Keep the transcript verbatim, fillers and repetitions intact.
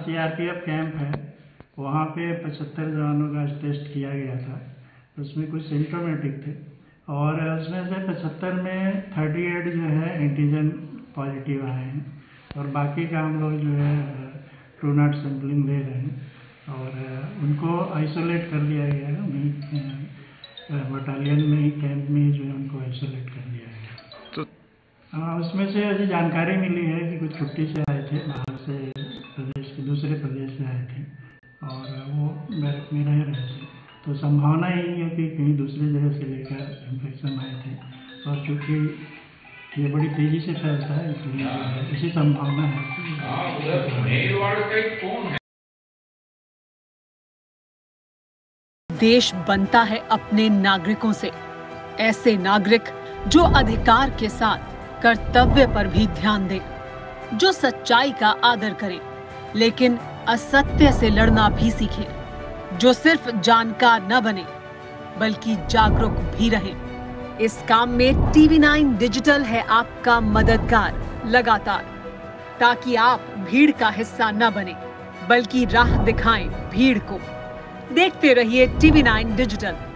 CRPF camp है, वहाँ पे पचहत्तर जवानों का टेस्ट किया गया था। उसमें कुछ सिम्टोमेटिक थे और उसमें से पचहत्तर में अड़तीस जो है एंटीजन पॉजिटिव आए हैं और बाकी का हम लोग जो है ट्रू नॉट सैंपलिंग ले रहे हैं और उनको आइसोलेट कर दिया गया है। वहीं बटालियन में ही कैंप में ही जो है उनको आइसोलेट कर दिया गया। तो हाँ, उसमें से अभी जानकारी मिली है कि कुछ छुट्टी से आए थे, बाहर से प्रदेश के दूसरे प्रदेश से आए थे और वो बैरक में रह रहे थे। तो संभावना यही है कि कहीं दूसरी जगह से लेकर इन्फेक्शन आए थे और चूँकि ये बड़ी तेजी से फैलता है इसलिए इसी संभावना है। देश बनता है अपने नागरिकों से, ऐसे नागरिक जो अधिकार के साथ कर्तव्य पर भी ध्यान दें, जो सच्चाई का आदर करें लेकिन असत्य से लड़ना भी सीखें, जो सिर्फ जानकार न बने बल्कि जागरूक भी रहें। इस काम में टीवी नाइन डिजिटल है आपका मददगार लगातार, ताकि आप भीड़ का हिस्सा न बने बल्कि राह दिखाएं भीड़ को। देखते रहिए टीवी नाइन डिजिटल।